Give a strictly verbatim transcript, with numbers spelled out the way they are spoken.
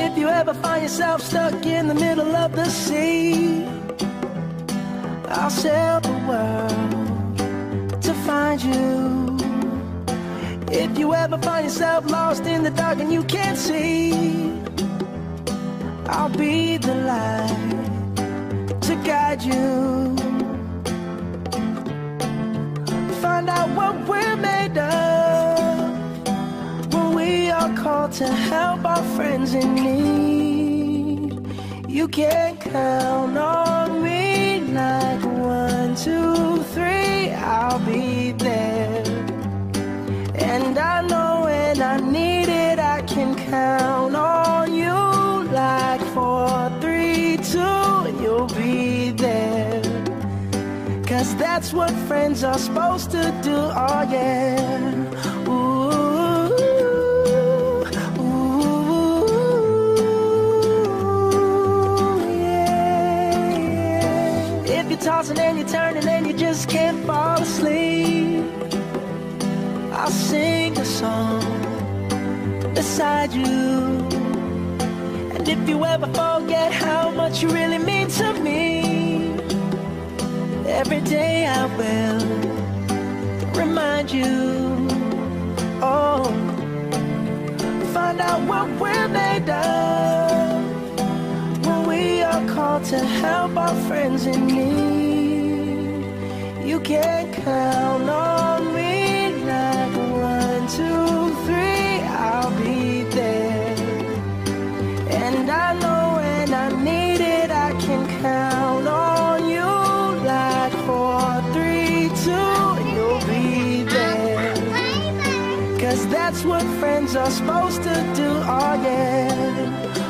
if you ever find yourself stuck in the middle of the sea, I'll sail the world to find you. If you ever find yourself lost in the dark and you can't see, I'll be the light to guide you. Find out what we're made of when we are called to help our friends in need. You can count on me like one, two, three, I'll be there. And I know when I need it, I can count on you like four, three, two, and you'll be there. Cause that's what friends are supposed to do, oh yeah. Ooh, ooh, yeah, yeah. If you're tossing and you're turning and you just can't fall asleep, I'll sing a song beside you. And if you ever forget how much you really mean to me, every day I will remind you. Oh, find out what we're made of when we are called to help our friends in need. You can count on me like one, two, three, I'll be there. And I know when I need it, I can count on you like four, three, two, and you'll be there. Cause that's what friends are supposed to do, oh yeah.